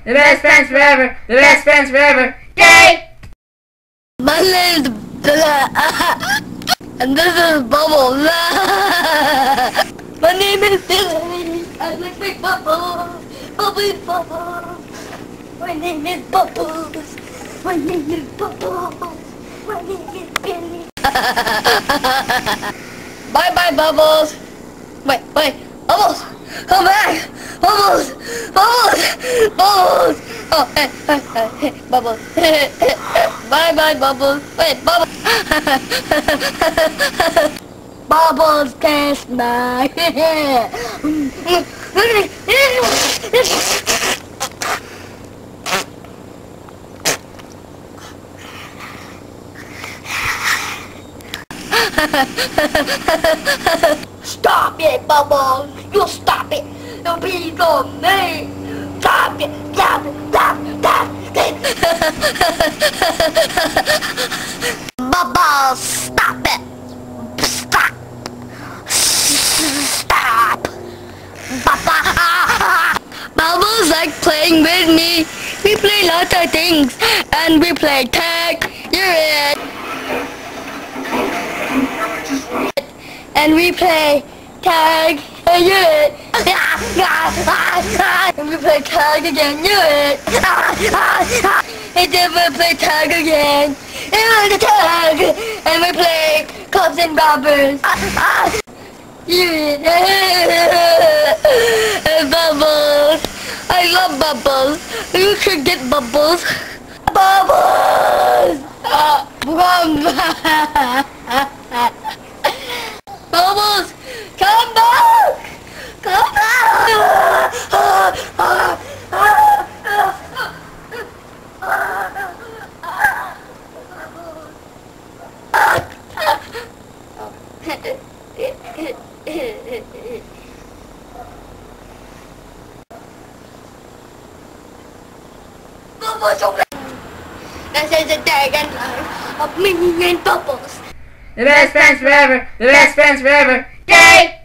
The best friends forever. The best friends forever. Gay! My name's and this is Bubbles. My name is Billy. I like big bubbles. Bubbles, bubbles. My name is Bubbles. My name is Bubbles. My name is Billy. Bye bye, Bubbles. Wait, Bubbles, come back. Bubbles, Bubbles, Bubbles. Oh, hey, Bubbles. Bye bye, Bubbles. Wait, Bubbles. Bubbles taste nice. Stop it, Bubbles! You stop it! You please on me! Stop it! Stop it! Stop it! Stop it! Bubbles! Stop it! Stop! Stop! Bubbles like playing with me. We play lots of things, and we play tag. You're it. And we play tag, and you're it. And we play tag again, you're it. And then we play tag again. And we tag. And we play cops and robbers. You're it. And Bubbles. I love Bubbles. You should get Bubbles. Bubbles! Bubbles, come back! Come back! This is the day and life of me and Bubbles. The best friends forever. The best friends forever. Gay!